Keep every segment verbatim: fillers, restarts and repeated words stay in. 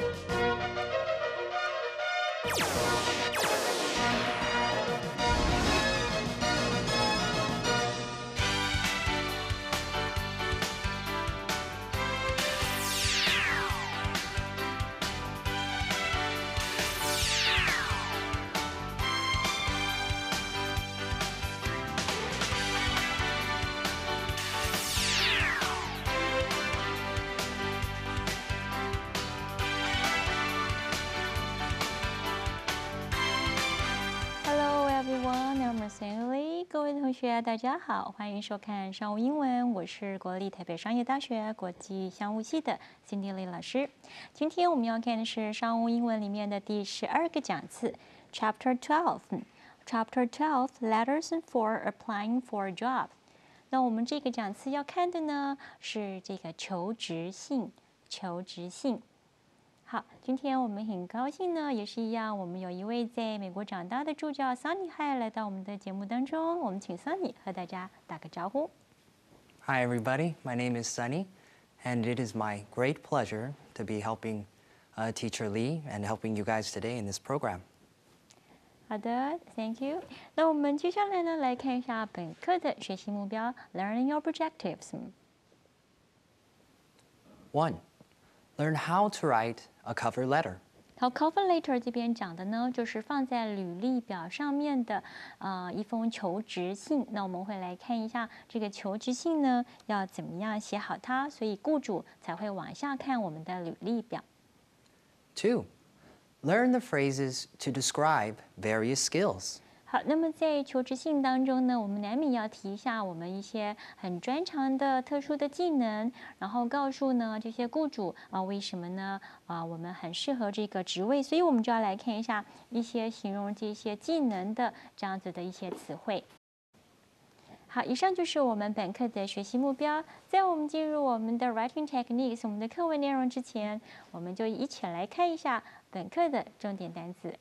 各位同学，大家好，欢迎收看商务英文，我是国立台北商业大学国际商务系的 Cindy Lee 老师。今天我们要看的是商务英文里面的第十二个讲次 ，Chapter Twelve。Chapter Twelve Letters for Applying for a Job。那我们这个讲次要看的呢是这个求职信，求职信。好，今天我们很高兴呢，也是一样，我们有一位在美国长大的助教 Sunny Hai 来到我们的节目当中，我们请 Sunny 和大家打个招呼。 Hi everybody, my name is Sunny, and it is my great pleasure to be helping uh, Teacher Lee and helping you guys today in this program. 好的 ，Thank you。那我们接下来呢，来看一下本课的学习目标 ，Learning Objectives。 One, learn how to write a cover letter. 好 ，cover letter 这边讲的呢，就是放在履历表上面的呃一封求职信。那我们会来看一下这个求职信呢要怎么样写好它，所以雇主才会往下看我们的履历表。 Two, learn the phrases to describe various skills. 好，那么在求职信当中呢，我们难免要提一下我们一些很专长的特殊的技能，然后告诉呢这些雇主啊，为什么呢？啊，我们很适合这个职位，所以我们就要来看一下一些形容这些技能的这样子的一些词汇。好，以上就是我们本课的学习目标。在我们进入我们的 writing techniques 我们的课文内容之前，我们就一起来看一下本课的重点单词。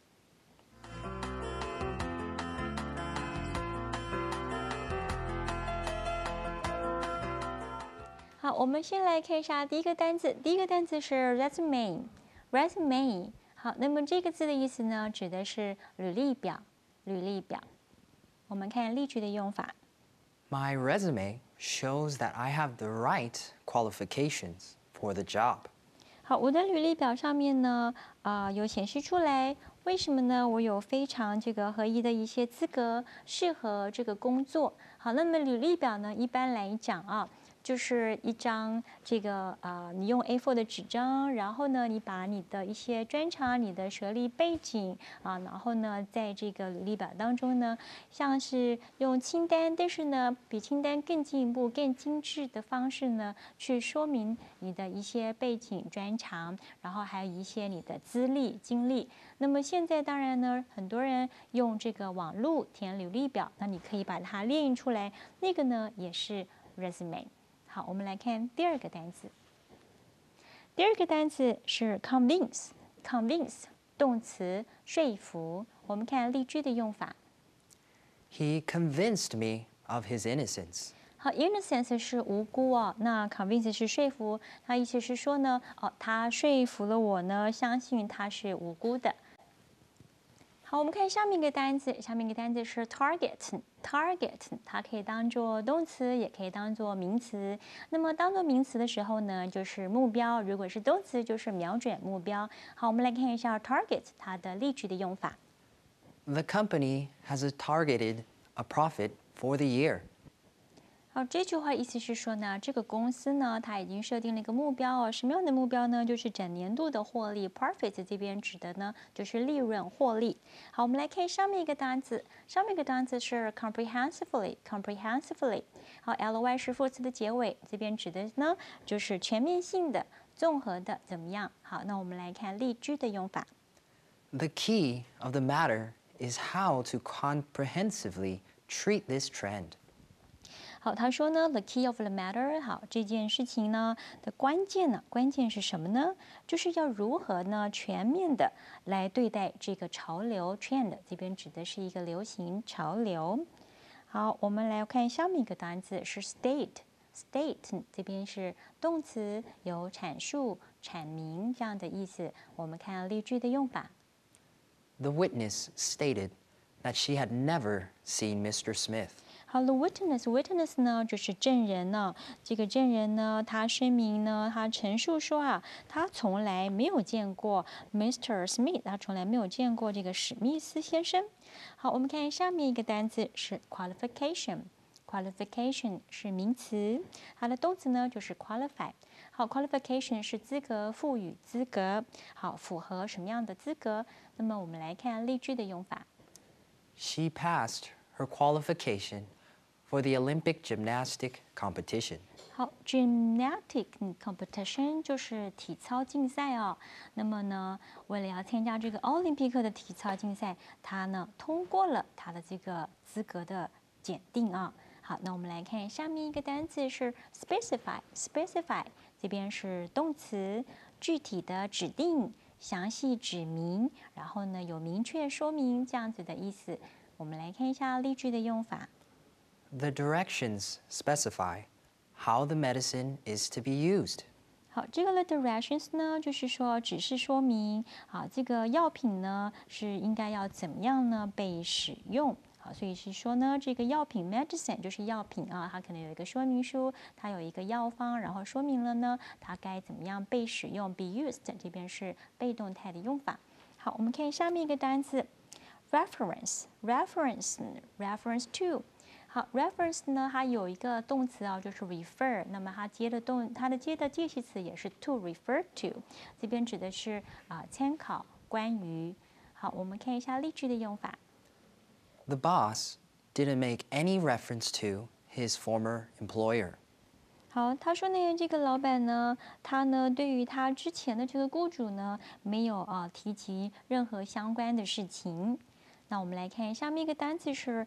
好，我们先来看一下第一个单词。第一个单词是 resume，resume。好，那么这个字的意思呢，指的是履历表，履历表。我们看例句的用法。 My resume shows that I have the right qualifications for the job. 好，我的履历表上面呢，啊、呃，有显示出来，为什么呢？我有非常这个合宜的一些资格，适合这个工作。好，那么履历表呢，一般来讲啊。就是一张这个呃，你用 A 四 的纸张，然后呢，你把你的一些专长、你的学历背景啊，然后呢，在这个履历表当中呢，像是用清单，但是呢，比清单更进一步、更精致的方式呢，去说明你的一些背景、专长，然后还有一些你的资历、经历。那么现在当然呢，很多人用这个网络填履历表，那你可以把它列印出来，那个呢也是 resume。好，我们来看第二个单词。第二个单词是 convince，convince 动词说服。我们看例句的用法。 He convinced me of his innocence. 好 ，innocence 是无辜哦，那 convince 是说服，它意思是说呢，哦，他说服了我呢，相信他是无辜的。好，我们看下面一个单词，下面一个单词是 target。target 它可以当做动词，也可以当做名词。那么当做名词的时候呢，就是目标；如果是动词，就是瞄准目标。好，我们来看一下 target 它的例句的用法。 The company has targeted a profit for the year. 好，这句话意思是说呢，这个公司呢，它已经设定了一个目标哦，什么样的目标呢？就是整年度的获利 ，profit 这边指的呢，就是利润获利。好，我们来看上面一个单词，上面一个单词是 comprehensively，comprehensively。好 ，L Y 是副词的结尾，这边指的呢，就是全面性的、综合的，怎么样？好，那我们来看例句的用法。 The key of the matter is how to comprehensively treat this trend. 好，他说呢 ，the key of the matter， 好，这件事情呢的关键呢，关键是什么呢？就是要如何呢全面的来对待这个潮流 trend， 这边指的是一个流行潮流。好，我们来看下面一个单词是 state state 这边是动词，有阐述、阐明这样的意思。我们看例句的用法。 The witness stated that she had never seen Mister Smith. 好了，witness，witness 呢就是证人呢。这个证人呢，他声明呢，他陈述说啊，他从来没有见过 Mister Smith， 他从来没有见过这个史密斯先生。好，我们看下面一个单词是 qualification。qualification 是名词，它的动词呢就是 qualify。好 ，qualification 是资格，赋予资格。好，符合什么样的资格？那么我们来看例句的用法。 She passed her qualification for the Olympic gymnastic competition. 好 ，gymnastic competition 就是体操竞赛哦。那么呢，为了要参加这个奥林匹克的体操竞赛，他呢通过了他的这个资格的检定啊。好，那我们来看下面一个单词是 specify，specify 这边是动词，具体的指定、详细指明，然后呢有明确说明这样子的意思。我们来看一下例句的用法。 The directions specify how the medicine is to be used. 好，这个 the directions 呢，就是说指示说明，好，这个药品呢是应该要怎么样呢被使用。好，所以是说呢，这个药品 medicine 就是药品啊，它可能有一个说明书，它有一个药方，然后说明了呢，它该怎么样被使用 be used， 这边是被动态的用法。好，我们看下面一个单词 reference，reference，reference to。好 ，reference 呢，它有一个动词啊，就是 refer， 那么它接的动，它的接的介系词也是 to refer to， 这边指的是啊、呃、参考关于。好，我们看一下例句的用法。 The boss didn't make any reference to his former employer. 好，他说呢，这个老板呢，他呢对于他之前的这个雇主呢，没有啊提及任何相关的事情。那我们来看下面一个单词是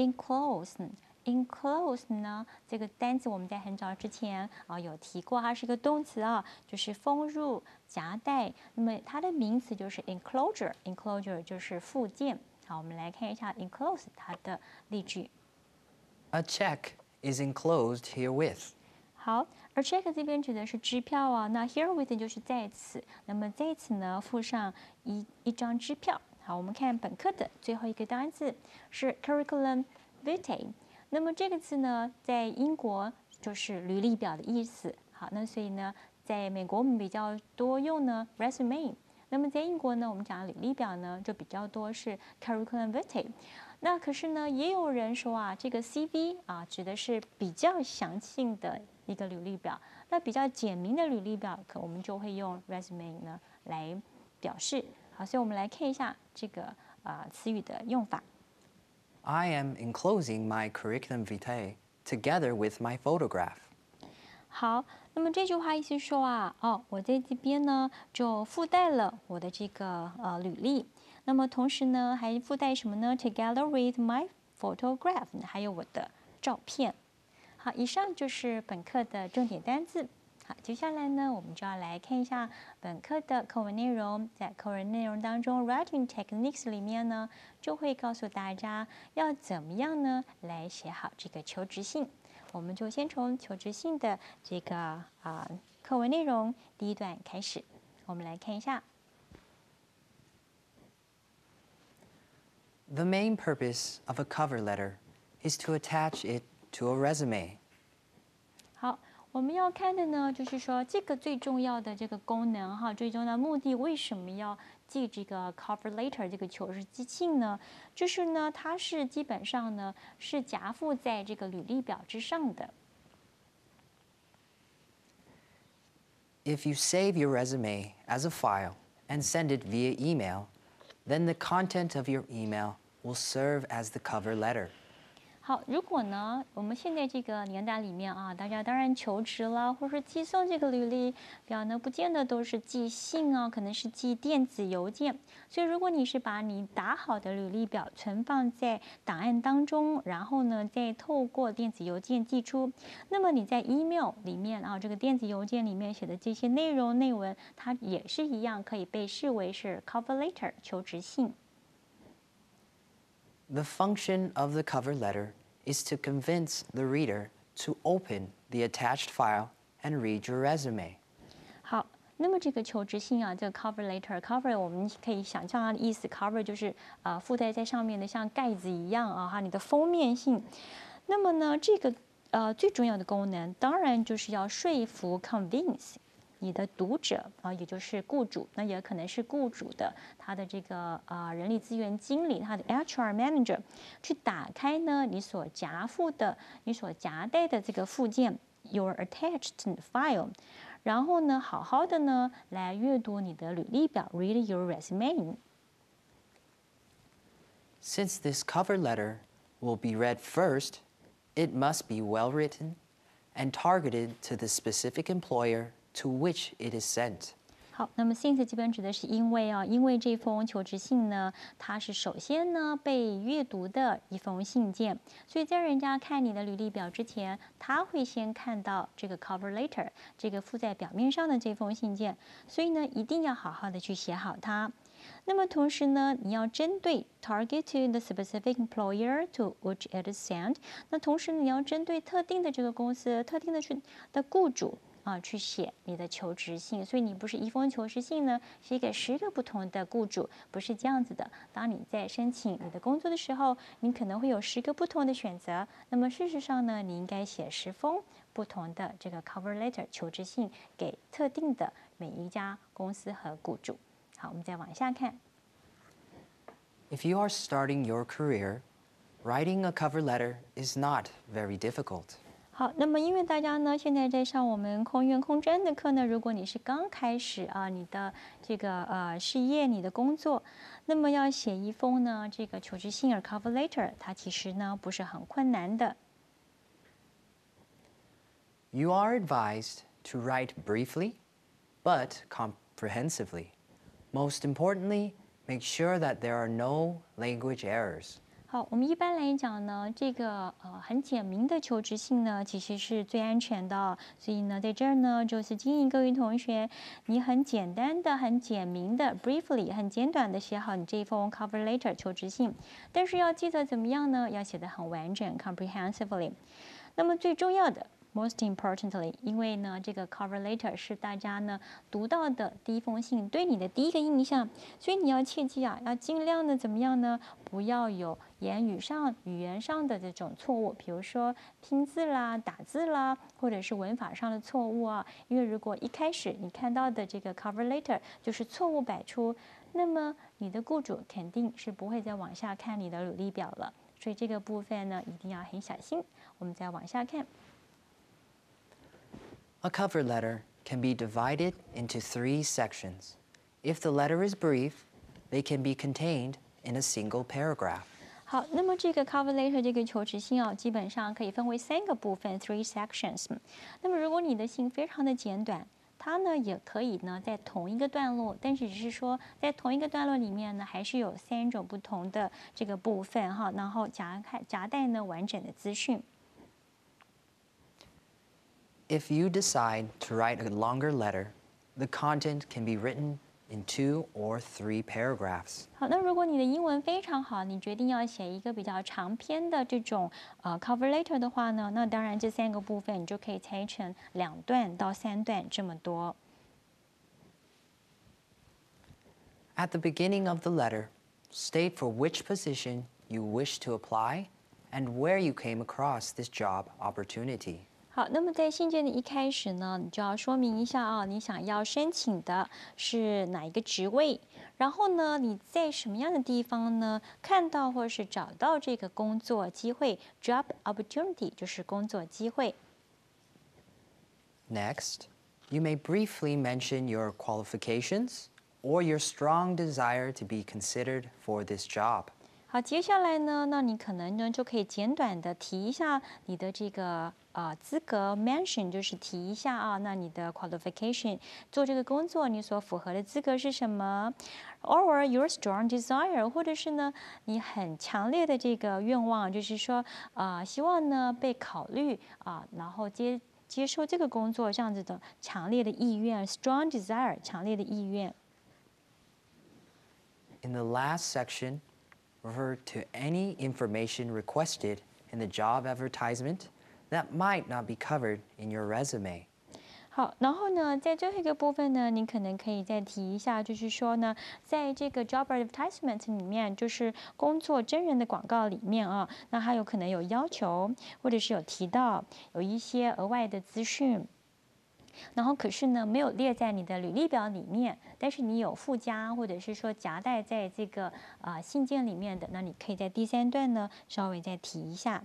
enclose。enclose 呢，这个单词我们在很早之前啊有提过，它是一个动词啊，就是封入、夹带。那么它的名词就是 enclosure，enclosure 就是附件。好，我们来看一下 enclose 它的例句。 A check is enclosed herewith. 好，而 check 这边指的是支票啊，那 herewith 就是在此。那么在此呢，附上一一张支票。好，我们看本课的最后一个单词是 curriculum vitae。那么这个字呢，在英国就是履历表的意思。好，那所以呢，在美国我们比较多用呢 resume。那么在英国呢，我们讲履历表呢，就比较多是 curriculum vitae。那可是呢，也有人说啊，这个 C V 啊，指的是比较详细的一个履历表。那比较简明的履历表，可我们就会用 resume 呢来表示。好，所以我们来看一下这个啊、呃、词语的用法。 I am enclosing my curriculum vitae together with my photograph. 好，那么这句话意思说啊，哦，我在这边呢就附带了我的这个呃履历，那么同时呢还附带什么呢 ？Together with my photograph，还有我的照片。好，以上就是本课的重点单字。好，接下来呢，我们就要来看一下本课的课文内容。在课文内容当中 ，writing techniques 里面呢，就会告诉大家要怎么样呢来写好这个求职信。我们就先从求职信的这个啊、呃、课文内容第一段开始，我们来看一下。 The main purpose of a cover letter is to attach it to a resume. 好，我们要看的呢，就是说这个最重要的这个功能哈，最重要的目的，为什么要记这个 cover letter 这个求职信呢？就是呢，它是基本上呢是夹附在这个履历表之上的。 If you save your resume as a file and send it via email, then the content of your email will serve as the cover letter. 好，如果呢，我们现在这个年代里面啊，大家当然求职了，或者是寄送这个履历表呢，不见得都是寄信啊，可能是寄电子邮件。所以，如果你是把你打好的履历表存放在档案当中，然后呢，再透过电子邮件寄出，那么你在 email 里面啊，这个电子邮件里面写的这些内容内文，它也是一样可以被视为是 cover letter 求职信。 The function of the cover letter is to convince the reader to open the attached file and read your resume. 好，那么这个求职信啊，这个 cover letter，cover 我们可以想象它的意思，cover 就是呃附带在上面的，像盖子一样啊，哈，你的封面信。那么呢，这个呃最重要的功能，当然就是要说服 convince 你的读者啊，也就是雇主，那也可能是雇主的他的这个呃人力资源经理，他的 H R manager，去打开呢你所夹附的、你所夹带的这个附件 your attached file，然后呢，好好的呢来阅读你的履历表 read your resume。 Since this cover letter will be read first, it must be well written and targeted to the specific employer to which it is sent. 好，那么 since 这边指的是因为啊，因为这封求职信呢，它是首先呢被阅读的一封信件，所以在人家看你的履历表之前，他会先看到这个 cover letter， 这个附在表面上的这封信件，所以呢，一定要好好的去写好它。那么同时呢，你要针对 target to the specific employer to which it is sent， 那同时你要针对特定的这个公司、特定的去的雇主。啊，去写你的求职信，所以你不是一封求职信呢，写给十个不同的雇主，不是这样子的。当你在申请你的工作的时候，你可能会有十个不同的选择。那么事实上呢，你应该写十封不同的这个 cover letter 求职信给特定的每一家公司和雇主。好，我们再往下看。 If you are starting your career, writing a cover letter is not very difficult. 好，那么因为大家呢现在在上我们空院空真的课呢，如果你是刚开始啊，你的这个呃事业、你的工作，那么要写一封呢这个求职信 cover letter， 它其实呢不是很困难的。 You are advised to write briefly, but comprehensively. Most importantly, make sure that there are no language errors. 好，我们一般来讲呢，这个呃很简明的求职信呢，其实是最安全的。所以呢，在这儿呢，就是建议各位同学，你很简单的、很简明的 briefly 很简短的写好你这封 cover letter 求职信，但是要记得怎么样呢？要写得很完整 comprehensively。那么最重要的。Most importantly， 因为呢，这个 cover letter 是大家呢读到的第一封信，对你的第一个印象，所以你要切记啊，要尽量的怎么样呢？不要有言语上、语言上的这种错误，比如说拼字啦、打字啦，或者是文法上的错误啊。因为如果一开始你看到的这个 cover letter 就是错误百出，那么你的雇主肯定是不会再往下看你的履历表了。所以这个部分呢，一定要很小心。我们再往下看。 A cover letter can be divided into three sections. If the letter is brief, they can be contained in a single paragraph. 好，那么这个 cover letter 这个求职信啊，基本上可以分为三个部分 （three sections）。那么如果你的信非常的简短，它呢也可以呢在同一个段落，但是只是说在同一个段落里面呢，还是有三种不同的这个部分哈，然后夹开夹带呢完整的资讯。 If you decide to write a longer letter, the content can be written in two or three paragraphs. 好，那如果你的英文非常好，你决定要写一个比较长篇的这种呃 cover letter 的话呢，那当然这三个部分你就可以拆成两段到三段这么多。 At the beginning of the letter, state for which position you wish to apply and where you came across this job opportunity. 好，那么在信件的一开始呢，你就要说明一下啊，你想要申请的是哪一个职位，然后呢，你在什么样的地方呢看到或是找到这个工作机会 （job opportunity） 就是工作机会。 Next, you may briefly mention your qualifications or your strong desire to be considered for this job. 好，接下来呢，那你可能呢就可以简短的提一下你的这个呃资格 ，mention 就是提一下啊，那你的 qualification 做这个工作你所符合的资格是什么 ，or your strong desire， 或者是呢你很强烈的这个愿望，就是说啊、呃、希望呢被考虑啊、然后接接受这个工作这样子的强烈的意愿 ，strong desire 强烈的意愿。 In the last section, refer to any information requested in the job advertisement that might not be covered in your resume. 好，然后呢，在最后一个部分呢，你可能可以再提一下，就是说呢，在这个 job advertisement 里面，就是工作真人的广告里面啊，那还有可能有要求，或者是有提到有一些额外的资讯，然后可是呢，没有列在你的履历表里面，但是你有附加或者是说夹带在这个啊、呃、信件里面的，那你可以在第三段呢稍微再提一下。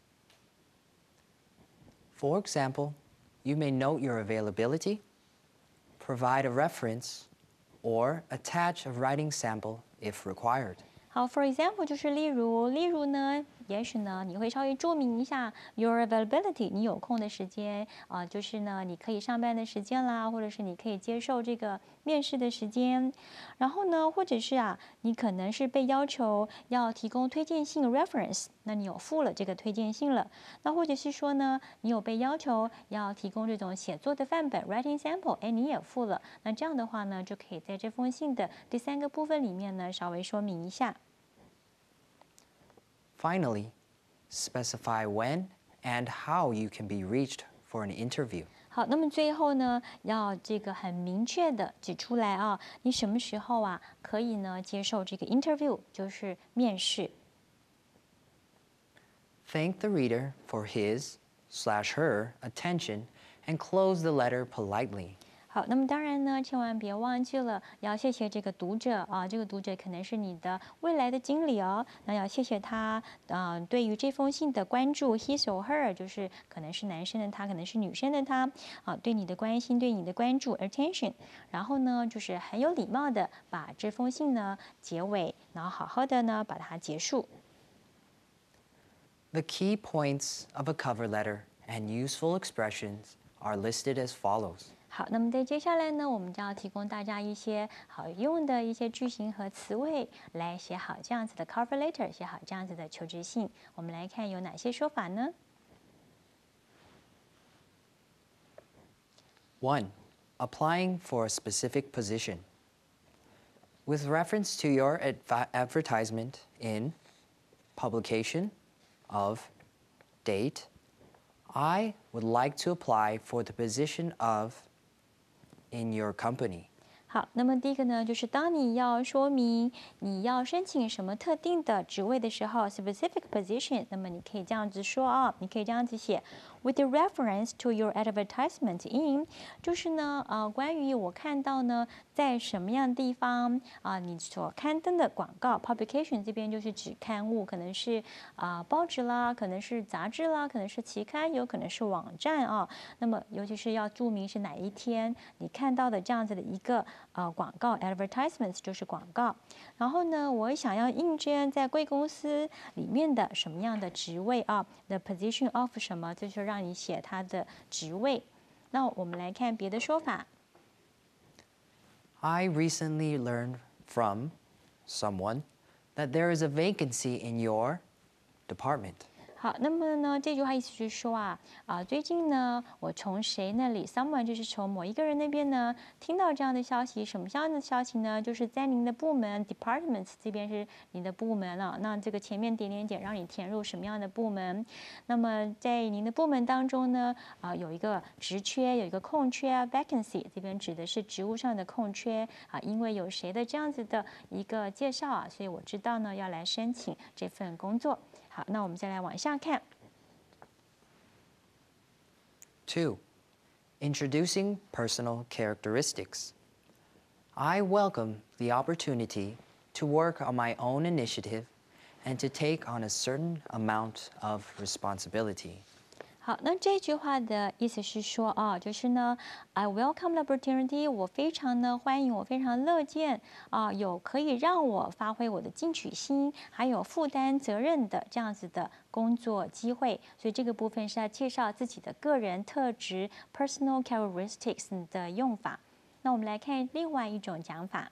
For example, you may note your availability, provide a reference, or attach a writing sample if required. 好 ，for example 就是例如，例如呢，也许呢，你会稍微注明一下 your availability，你有空的时间啊、呃，就是呢，你可以上班的时间啦，或者是你可以接受这个面试的时间。然后呢，或者是啊，你可能是被要求要提供推荐信 reference，那你有附了这个推荐信了。那或者是说呢，你有被要求要提供这种写作的范本 writing sample，哎，你也附了。那这样的话呢，就可以在这封信的第三个部分里面呢，稍微说明一下。 Finally, specify when and how you can be reached for an interview. 好，那么最后呢，要这个很明确的指出来啊，你什么时候啊可以呢接受这个 interview，就是面试。 Thank the reader for his slash her attention and close the letter politely. 好，那么当然呢，千万别忘记了要谢谢这个读者啊，这个读者可能是你的未来的经理哦，那要谢谢他啊、呃，对于这封信的关注 ，his or her 就是可能是男生的他，可能是女生的他啊，对你的关心，对你的关注 attention，然后呢，就是很有礼貌的把这封信呢结尾，然后好好的呢把它结束。 The key points of a cover letter and useful expressions are listed as follows. 好，那么在接下来呢，我们就要提供大家一些好用的一些句型和词汇，来写好这样子的 cover letter，写好这样子的求职信。我们来看有哪些说法呢 One, applying for a specific position. With reference to your adv- advertisement in publication of date, I would like to apply for the position of in your company. 好，那么第一个呢，就是当你要说明你要申请什么特定的职位的时候 ，specific position，那么你可以这样子说啊，你可以这样子写 ，with the reference to your advertisement in，就是呢，呃，关于我看到呢，在什么样的地方啊、呃，你所刊登的广告 publication 这边就是指刊物，可能是啊、呃、报纸啦，可能是杂志啦，可能是期刊，有可能是网站啊。那么尤其是要注明是哪一天你看到的这样子的一个。呃，广告 advertisements 就是广告。然后呢，我想要应征在贵公司里面的什么样的职位啊 ？The position of 什么，就是让你写它的职位。那我们来看别的说法。 I recently learned from someone that there is a vacancy in your department. 好，那么呢，这句话意思就是说啊，啊，最近呢，我从谁那里 ，someone 就是从某一个人那边呢，听到这样的消息，什么样的消息呢？就是在您的部门 departments 这边是你的部门了，那这个前面点点点让你填入什么样的部门？那么在您的部门当中呢，啊，有一个职缺，有一个空缺 vacancy， 这边指的是职务上的空缺啊，因为有谁的这样子的一个介绍啊，所以我知道呢要来申请这份工作。好，那我们再来往下看。 Two, introducing personal characteristics. I welcome the opportunity to work on my own initiative and to take on a certain amount of responsibility. 好，那这句话的意思是说啊，就是呢，I welcome the opportunity，我非常呢欢迎，我非常乐见啊，有可以让我发挥我的进取心，还有负担责任的这样子的工作机会。所以这个部分是要介绍自己的个人特质 （personal characteristics） 的用法。那我们来看另外一种讲法。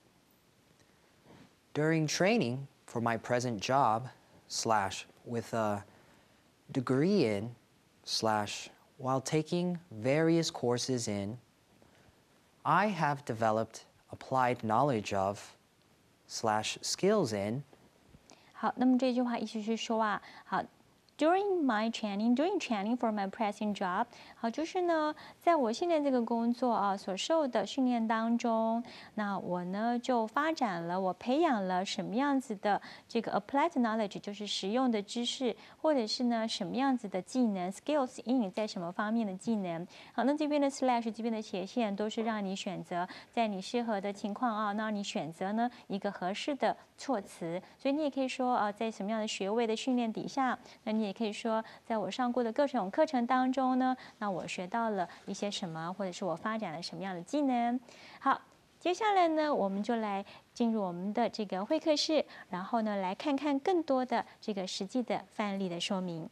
During training for my present job, slash, with a degree in, slash, while taking various courses in, I have developed applied knowledge of, slash, skills in. 好，那么这句话意思是说啊，好。 During my training, during training for my present job， 好，就是呢，在我现在这个工作啊所受的训练当中，那我呢就发展了，我培养了什么样子的这个 applied knowledge， 就是实用的知识，或者是呢什么样子的技能 skills in 在什么方面的技能。好，那这边的 slash 这边的斜线都是让你选择在你适合的情况啊，那你选择呢一个合适的措辞，所以你也可以说啊，在什么样的学位的训练底下，那你也可以说，在我上过的各种课程当中呢，那我学到了一些什么，或者是我发展了什么样的技能。好，接下来呢，我们就来进入我们的这个会客室，然后呢，来看看更多的这个实际的范例的说明。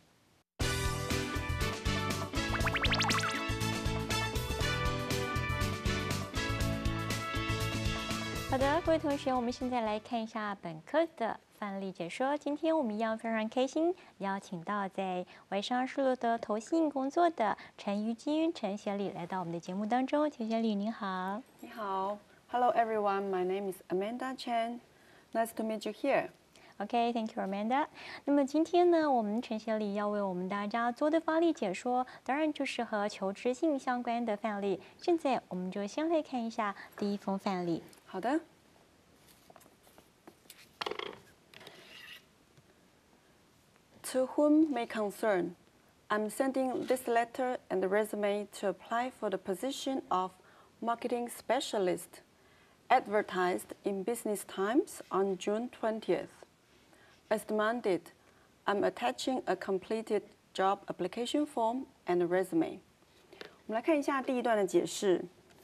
好的，各位同学，我们现在来看一下本课的范例解说。今天我们一样非常开心，邀请到在外商事录的投信工作的陈瑜君、陈协理来到我们的节目当中。陈协理您好。 你好 ，Hello everyone, my name is Amanda Chen. Nice to meet you here. OK，Thank you, Amanda. 那么今天呢，我们陈协理要为我们大家做的范例解说，当然就是和求职性相关的范例。现在我们就先来看一下第一封范例。 好的。To whom may concern, I'm sending this letter and resume to apply for the position of marketing specialist, advertised in Business Times on June twentieth. As demanded, I'm attaching a completed job application form and a resume. 我们来看一下第一段的解释。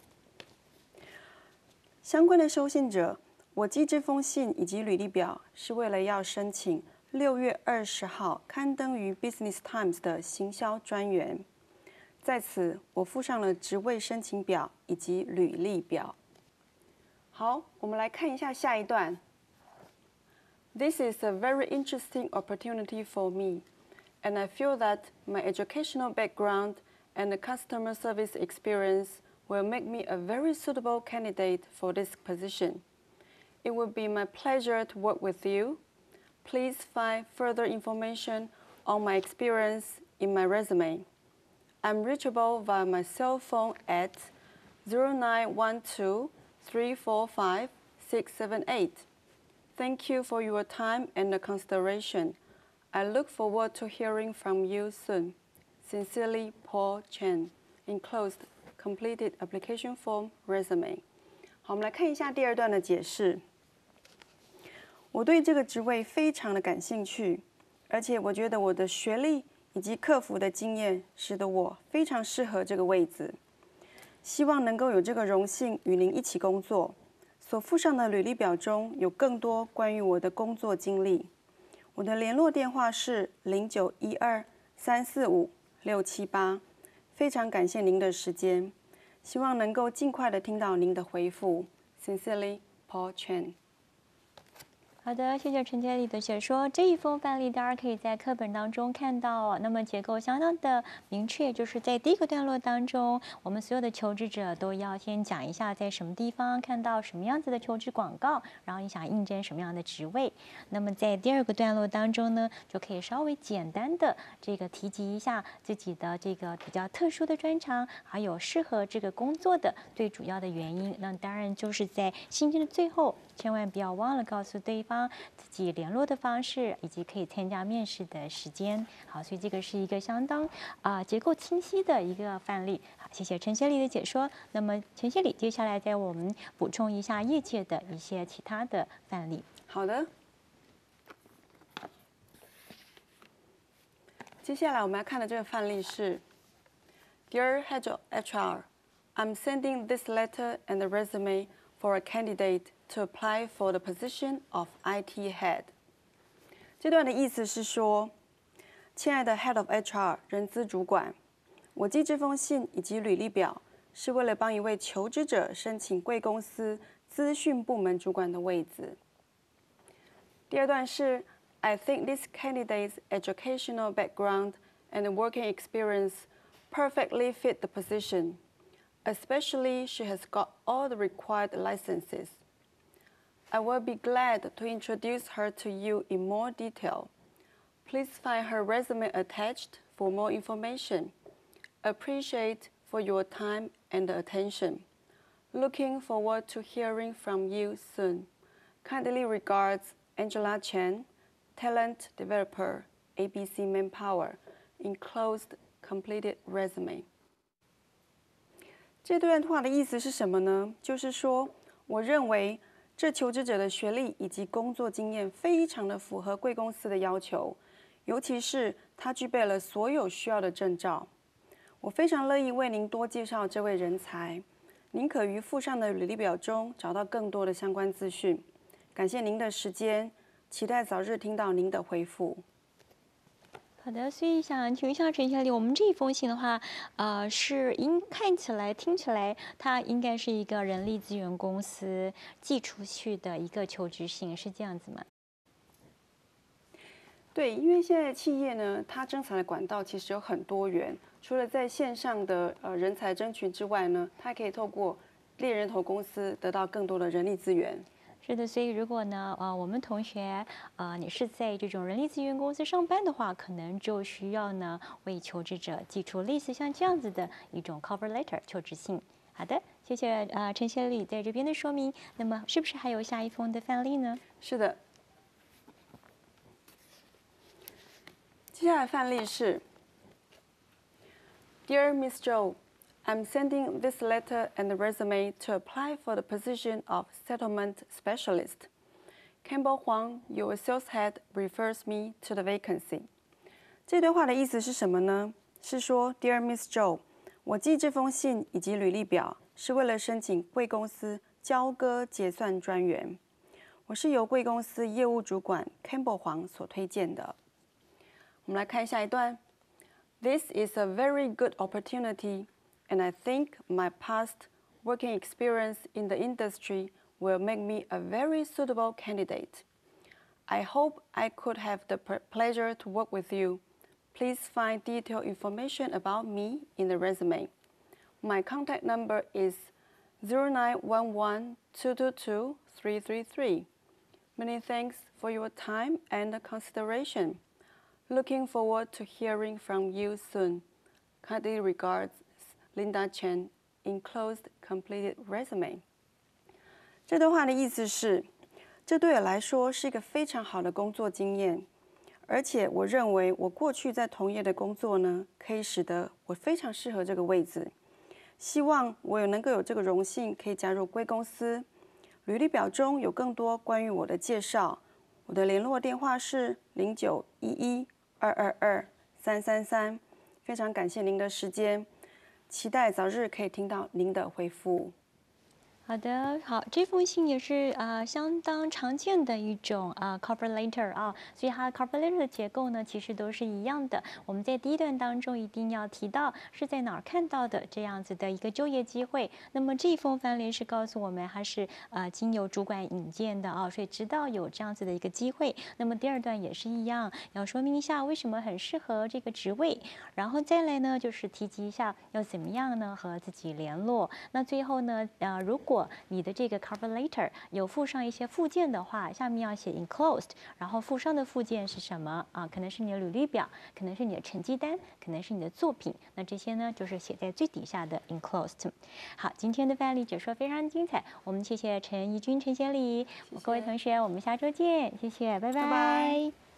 相关的收信者，我寄这封信以及履历表是为了要申请六月二十号刊登于 Business Times 的行销专员。在此，我附上了职位申请表以及履历表。好，我们来看一下下一段。This is a very interesting opportunity for me, and I feel that my educational background and the customer service experience will make me a very suitable candidate for this position. It would be my pleasure to work with you. Please find further information on my experience in my resume. I'm reachable via my cell phone at zero nine one two, three four five, six seven eight. Thank you for your time and consideration. I look forward to hearing from you soon. Sincerely, Paul Chen. Enclosed completed application form resume. 好，我们来看一下第二段的解释。我对这个职位非常的感兴趣，而且我觉得我的学历以及客服的经验使得我非常适合这个位置。希望能够有这个荣幸与您一起工作。所附上的履历表中有更多关于我的工作经历。我的联络电话是零九一二三四五六七八。非常感谢您的时间，希望能够尽快的听到您的回复。Sincerely, Paul Chen. 好的，谢谢陈经理的解说。这一封范例大家可以在课本当中看到哦。那么结构相当的明确，就是在第一个段落当中，我们所有的求职者都要先讲一下在什么地方看到什么样子的求职广告，然后你想应征什么样的职位。那么在第二个段落当中呢，就可以稍微简单的这个提及一下自己的这个比较特殊的专长，还有适合这个工作的最主要的原因。那当然就是在信件的最后，千万不要忘了告诉对方自己联络的方式以及可以参加面试的时间。好，所以这个是一个相当啊、呃、结构清晰的一个范例。好，谢谢陈协理的解说。那么陈协理接下来在我们补充一下业界的一些其他的范例。 好的。接下来我们要看的这个范例是 Dear Head of H R, I'm sending this letter and the resume for a candidate to apply for the position of I T head. 这段的意思是说，亲爱的 Head of H R 人资主管，我寄这封信以及履历表是为了帮一位求职者申请贵公司资讯部门主管的位置。第二段是 I think this candidate's educational background and working experience perfectly fit the position. Especially, she has got all the required licenses. I will be glad to introduce her to you in more detail. Please find her resume attached for more information. Appreciate for your time and attention. Looking forward to hearing from you soon. Kindly regards, Angela Chen, Talent Developer, A B C Manpower, enclosed completed resume. 这段话的意思是什么呢？就是说，我认为这求职者的学历以及工作经验非常的符合贵公司的要求，尤其是他具备了所有需要的证照。我非常乐意为您多介绍这位人才。您可于附上的履历表中找到更多的相关资讯。感谢您的时间，期待早日听到您的回复。 好的，所以想请问一下陈小丽，我们这一封信的话，呃，是应看起来、听起来，它应该是一个人力资源公司寄出去的一个求职信，是这样子吗？ 对，因为现在企业呢，它征才的管道其实有很多元，除了在线上的呃人才征询之外呢，它可以透过猎人头公司得到更多的人力资源。 是的，所以如果呢，呃，我们同学，呃，你是在这种人力资源公司上班的话，可能就需要呢为求职者寄出类似像这样子的一种 cover letter 求职信。好的，谢谢呃陈小丽在这边的说明。那么是不是还有下一封的范例呢？ 是的。接下来范例是 Dear Miss Zhou, I'm sending this letter and resume to apply for the position of settlement specialist. Campbell Huang, your sales head, refers me to the vacancy. 这段话的意思是什么呢？是说 Dear Miss Zhou, 我寄这封信以及履历表是为了申请贵公司交割结算专员。我是由贵公司业务主管 Campbell Huang 所推荐的。我们来看下一段。This is a very good opportunity, and I think my past working experience in the industry will make me a very suitable candidate. I hope I could have the pleasure to work with you. Please find detailed information about me in the resume. My contact number is zero nine one one two two two three three three. Many thanks for your time and consideration. Looking forward to hearing from you soon. Kindly regards, Linda Chen, enclosed completed resume. 这段话的意思是，这对我来说是一个非常好的工作经验，而且我认为我过去在同业的工作呢，可以使得我非常适合这个位置。希望我也能够有这个荣幸，可以加入贵公司。履历表中有更多关于我的介绍。我的联络电话是零九一一二二二三三三。非常感谢您的时间，期待早日可以听到您的回复。 好的，好，这封信也是呃相当常见的一种啊、呃、cover letter 啊，所以它的 cover letter 的结构呢，其实都是一样的。我们在第一段当中一定要提到是在哪儿看到的这样子的一个就业机会。那么这一封范例是告诉我们，它是呃经由主管引荐的啊，所以知道有这样子的一个机会。那么第二段也是一样，要说明一下为什么很适合这个职位，然后再来呢就是提及一下要怎么样呢和自己联络。那最后呢，呃如果如果你的这个 cover letter 有附上一些附件的话，下面要写 enclosed， 然后附上的附件是什么啊？可能是你的履历表，可能是你的成绩单，可能是你的作品。那这些呢，就是写在最底下的 enclosed。好，今天的范例解说非常精彩，我们谢谢陈怡君、陈贤礼，各位同学，我们下周见，谢谢，拜拜。 拜拜。